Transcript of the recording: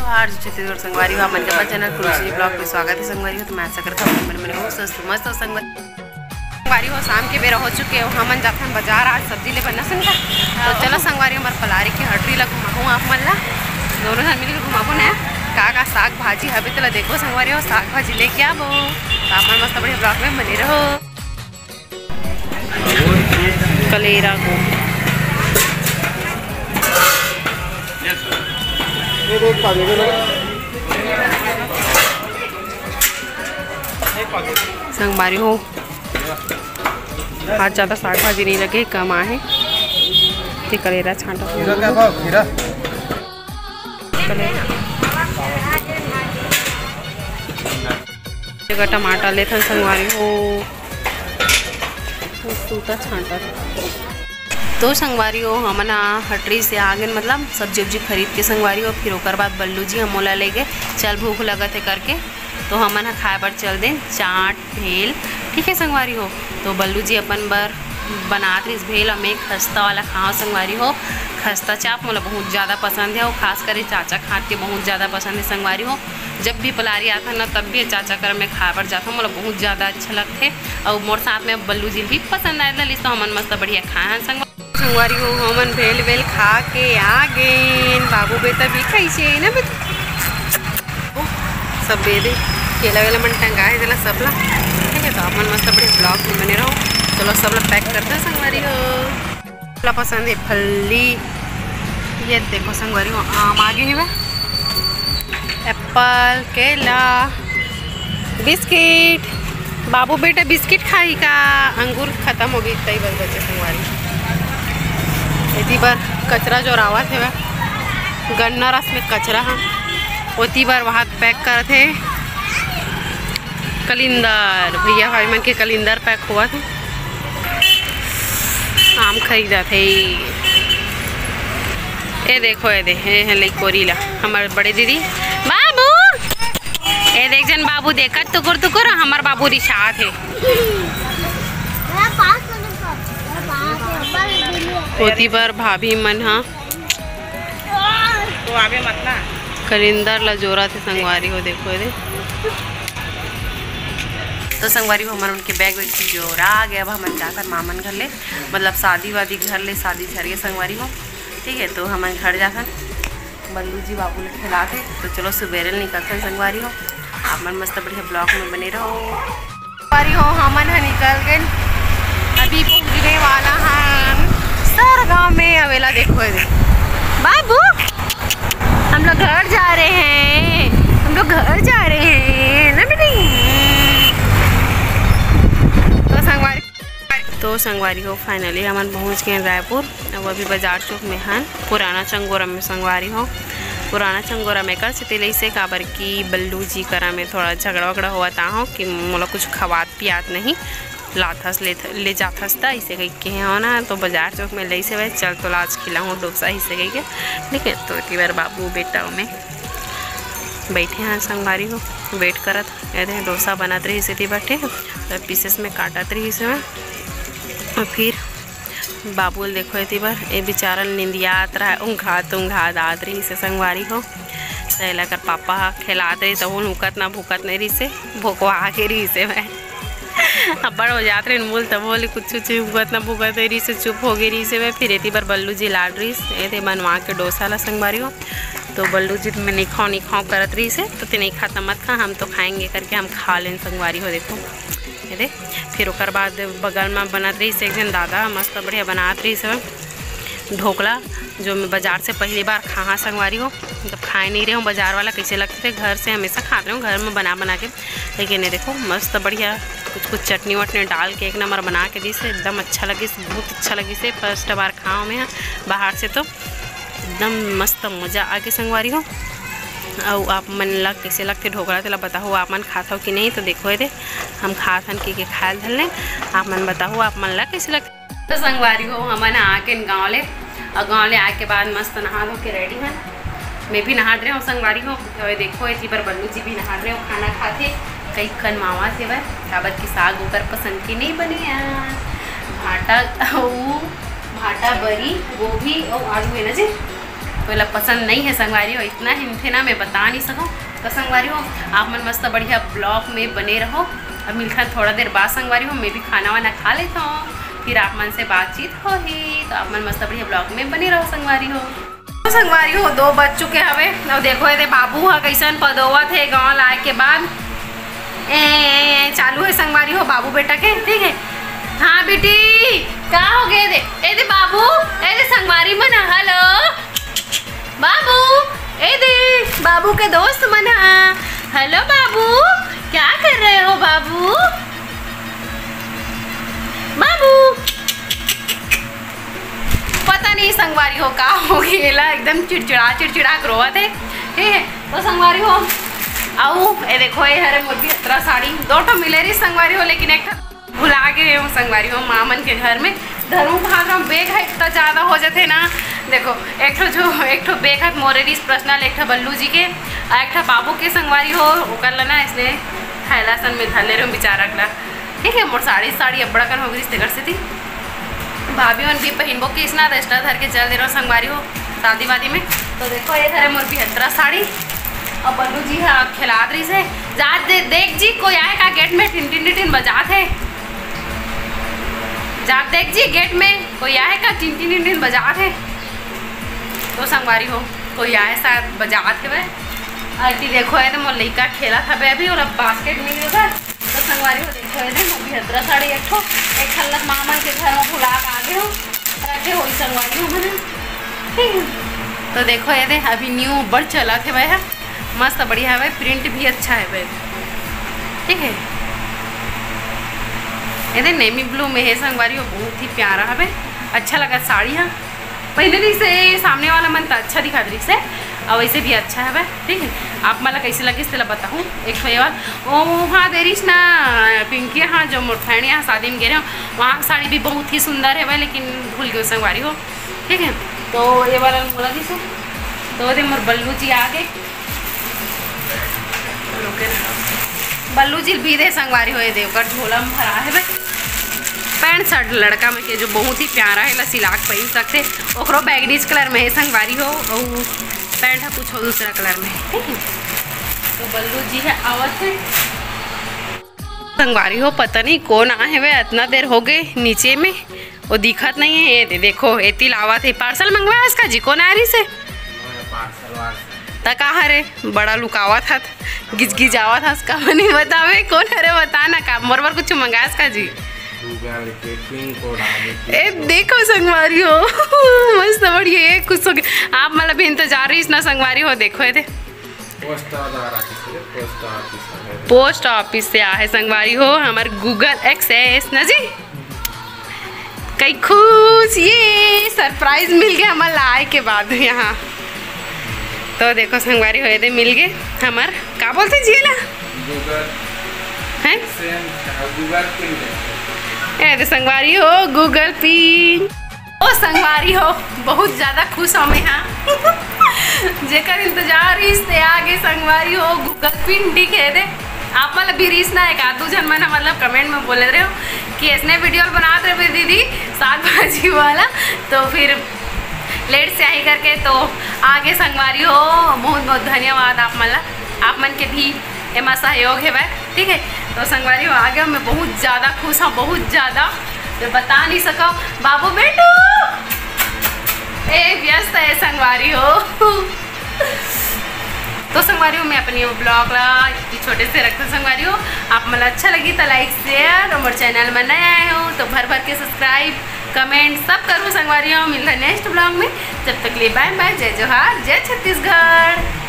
जोहार छत्तीसगढ़ संगवारी हो अपन के चैनल खुशी ब्लॉग में स्वागत है। संगवारी हो तो मैं आशा करता हूँ मेरे हो मस्त हो। संगवारी हो शाम के बेरा हो चुके हो, हमन जाते बाजार आज सब्जी ले बनना संग तो चलो संगवारी हमारे पलारी की हटरी ला घुमाऊँ आप मन ला दोनों जन मिलकर घुमाबो ना का साग भाजी हबे तो देखो संगवारी हो साग भाजी लेके आबो तो आप मस्त बढ़िया ब्लॉग में बने रहो। कलेरा को संगवारी हो आज ज़्यादा साग भाजी नहीं लगे, कम आए तो कलेरा छांटा कलेरा टमाटर लेथन संगवारी हो सूता छांटा तो संगवारी हो हमन हटरी से आ गए मतलब सब्जी उब्जी खरीद के संगवारी हो। फिर ओकर बाद बल्लू जी हम मोला ले गए चल भूख लगत है करके तो हमन खाए बर चल दें चाट भेल ठीक है संगवारी हो। तो बल्लू जी अपन बर बनात रही भेल और मैं खस्ता वाला खाओ संगवारी हो। खस्ता चाप मोला बहुत ज़्यादा पसंद है और खास कर चाचा खाट के बहुत ज़्यादा पसंद है संगवारी हो। जब भी पलारी आता ना तब भी चाचा कर मैं खाए बर जाता हूँ, मोला बहुत ज़्यादा अच्छा लगते और मोर साथ में बल्लू जी भी पसंद आए ला तो हमन मस्त बढ़िया खाए हैं संगवारी हो। हमन भेल वेल खा के आ गए बाबू बेटा भी कैसे ना बेटा सब दे दे केला वेला मन टंगाए दिला सबला ठीक है। तो अपन मस्त बढ़िया ब्लॉग में बने रहो। चलो सबला पैक करते हैं संगवारी हो। सबला पसंद है फल्ली, ये देखो संगवारी हो आम आगे है एप्पल केला बिस्किट बाबू बेटा बिस्किट खाई का अंगूर खत्म हो गई तई बस बचे संगवारी। इतनी बार कचरा जो रावत है वह गन्ना रस में कचरा है उतनी बार वहाँ पैक कर थे कलिंदर भैया भाई मन के कलिंदर पैक हुआ था आम खरीदा थे। ये देखो ये दे कोरीला हमारे बड़े दीदी बाबू ये देख जन बाबू देखा टुकुर टुकुर हमार बाबू रिशा थे होती बार भाभी मन हाँ तो आगे मत ना कलिंदर ला जोरा थे संगवारी हो। देखो ये तो संगवारी हो हमारे उनके बैग वैग जोरा आ गया। अब हम जाकर मामन घर ले मतलब शादी वादी घर ले शादी घर के संगवारी हो ठीक है। तो हम घर जाकर बल्लू जी बाबू ने खिलाते तो चलो सुबेरे निकलते संगवारी हो। आप मन मस्त बढ़िया ब्लॉग में बने रहो। संगवारी हो हमन निकल गए अभी पहुँचने वाला है सर गाँव में अवेला। देखो ये बाबू हम लोग घर जा रहे हैं, हम लोग घर जा रहे हैं ना बेटी। तो संगवारी हो फाइनली हम पहुंच गए रायपुर। अब अभी बाजार चौक में हैं पुराना चंगोरा में संगवारी हो। पुराना चंगोरा में कर से से काबर की बल्लू जी करा में थोड़ा झगड़ा वगड़ा हुआ था हो कि मोला कुछ खवात पियात नहीं लाथस ले जाथस था इसे कही के हो ना। तो बाजार चौक में ले से वह चल तो लाज खिलाऊँ डोसा इसे कही के ठीक है। तो एक बार बाबू बेटा में बैठे हैं संगवारी हो वेट करत ये डोसा बनत रही से बैठे तो पीसेस में काटत रही से और फिर बाबू देखो ये बार ये बेचारा निंदियात रहा ऊँघा दात रही से संगवारी हो। सहला कर पापा खिलात रही तो उकत ना भूकत नहीं रही से भोकवा के रही से मैं अब बड़ हो जाते रहे बोल तब बोले कुछ भूकत ना भूकत रही से चुप हो गई रही से मैं। फिर ये बार बल्लू जी लाड रही ये बनवा के डोसा ला संगवारी हो। तो बल्लू जी में नहीं खाओ करत रही से तो नहीं खाता मत खा हम तो खाएंगे करके हम खा लें संगवारी हो। देखो ये दे फिर ओकर बाद बगल में बनत रही से एक जन दादा मस्त बढ़िया बनात रही से ढोकला जो मैं बाज़ार से पहली बार खा संगवारी हो। मतलब खाए नहीं रहे हूँ बाज़ार वाला कैसे लगते थे, घर से हमेशा खाते हूँ घर में बना के। लेकिन ये देखो मस्त बढ़िया कुछ चटनी वटनी डाल के एक नंबर बना के दी से एकदम अच्छा लगी बहुत अच्छा लगी से। फर्स्ट बार खाओ मैं बाहर से तो एकदम मस्त मज़ा आके संगवारी हो। और आप मन लग कैसे लगते ढोकला तेला बताओ आप मन खाता हो कि नहीं। तो देखो ये हम खात हन के खाए धल लें आप मन बताओ आप मन लग कैसे लगते। तो संगवारी हो हमन आके गाँव ले और गाँव ले आके बाद मस्त नहा धो के रेडी हैं। मैं भी नहा रहे हूँ संगवारी हो। देखो ये पर बल्लू जी भी नहा रहे हो खाना खाते कई खन मावा थे वह काबर की साग ऊपर पसंद की नहीं बनी भाटा भाटा बरी गोभी और आलू है ना जी कोई ला पसंद नहीं है संगवारी हो, इतना हिमथे ना मैं बता नहीं सकूँ। तो संगवारी हो आप मन मस्त बढ़िया ब्लॉग में बने रहो। अब मिलता है थोड़ा देर बाद संगवारी हो, मैं भी खाना वाना खा लेता हूँ, फिर आप मन से बातचीत होगी। तो आप मन मस्त बढ़िया ब्लॉग में बने रहो संगवारी हो। तो संगवारी हो 2 बज चुके हवे। अब देखो ये बाबू है कैसन पदोवत है गाँव लाए के बाद चालू है संगवारी हो बाबू बेटा के। ठीक है हाँ बेटी क्या हो गए दे बाबू संगवारी मना। हेलो बाबू बाबू के दोस्त मना। हेलो बाबू क्या कर रहे हो बाबू। बाबू पता नहीं संगवारी हो का हो गया, एकदम चिड़चिड़ा रोवा थे। ठीक है तो संगवारी हो आओ ये देखो ये हरे मोती अतरा साड़ी 2 ठो मिले रही संगवारी हो, लेकिन एक भुला गए हूँ संगवारी हो मामन के घर में। धरू भाग बेग है इतना ज़्यादा हो जाते ना। देखो एक ठो बेग है मोरेरिस पर्सनल, एक ठो बल्लू जी के, एक ठो बाबू के संगवारी हो ओकर ला इसने थैलासन में धले रहो बेचारा ला। ठीक है मोर साड़ी अब बड़ा कन हो गई इससे घर से थी। भाभी मन भी पहनबो के इसना दस्ता धर के चल दे रहा संगवारी हो शादी वादी में। तो देखो ये धरे मोर भी हतरा साड़ी और बल्लू जी है खिलात रही से जा देख जी कोई आए का गेट में टिन बजात है। जा देख जी गेट में कोई आए का टिन बजात है। तो संगवारी हो कोई आए शायद बजात है वह। आंटी देखो है तो मोर लड़का खेला था अभी और अब बास्केट मिल गया। तो संगवारी हो देखो है मोर भी हतरा साड़ी एक खल्लत मामन के घर में भुला आगे हो रखे हो संगवारी हो मैंने। ठीक है तो देखो ये अभी न्यू बड़ चला थे वह मस्त बढ़िया है, प्रिंट भी अच्छा है भाई। ठीक है ये नेवी ब्लू में है संगवारी हो, बहुत ही प्यारा है, अच्छा लगा साड़ी है। पहले भी से सामने वाला मन तो अच्छा दिखा रही से और वैसे भी अच्छा है। ठीक है आप मतलब कैसे लगे इससे बताऊँ। एक ओ हाँ देरीस ना पिंकी हाँ जो मोर फ्रेंड यहाँ शादी में गए रहे हो वहाँ की साड़ी भी बहुत ही सुंदर है भाई, लेकिन भूल गए संगवारी हो। ठीक है तो ये वाला बोला दी सो तो ये मोर बल्लू जी आ गए। बल्लू जी भी दे संगवारी हो देवकर झोला में भरा है भाई। पैंट शर्ट लड़का में के जो बहुत ही प्यारा है सिलाक पहन सकते ओकरो बैगनीज कलर में है संगवारी हो और पैंट है कुछ हो दूसरा कलर में है। ठीक है तो बल्लू जी है आवत है संगवारी हो। पता नहीं कौन आए है वे इतना देर हो गए नीचे में वो दिखत नहीं है। ये देखो एती लावत है पार्सल मंगवाया इसका जी कौन आ रही से तका हरे बड़ा लुकावा था गिजगिजावा था उसका नहीं बतावे कौन हरे बताना का मोर कुछ मंगाया इसका जी। ए देखो संगवारी हो मस्त बढ़िया ये कुछ आप मतलब इंतजार रही ना संगवारी हो। देखो ये पोस्ट ऑफिस से आए संगवारी हो हमारे गूगल एक्सेस ना जी कई खुश ये सरप्राइज मिल गया हमारे आए के बाद यहाँ। तो देखो संगवारी हो दे मिल गए हमार का बोलते जी ला हैं संगवारी हो गूगल पिन। ओ संगवारी हो बहुत ज़्यादा खुश हो मैं यहाँ जेकर इंतजार इससे आगे संगवारी हो गूगल पिन दिखे दे। आप मतलब भी रीस ना एक आधू जन मैंने मतलब कमेंट में बोले रहे हो कि इसने वीडियो बनाते रहे दीदी 7 बजे वाला तो फिर लेट से आई करके तो आगे संगवारी हो बहुत बहुत धन्यवाद आप मन के भी एमा सहयोग है वह। ठीक है तो संगवारी हो आगे मैं बहुत ज़्यादा खुश हूँ बहुत ज़्यादा तो बता नहीं सका। बाबू बेटू ए व्यस्त है संगवारी हो। तो संगवारी हो मैं अपनी वो ब्लॉग ला छोटे से रखते संगवारी हो आप मतलब अच्छा लगी तो लाइक शेयर और मेरे चैनल में नए आए हो तो भर के सब्सक्राइब कमेंट सब करूँ संगवारी हो। मिलता है नेक्स्ट ब्लॉग में, जब तक लिए बाय बाय, जय जोहार, जय छत्तीसगढ़।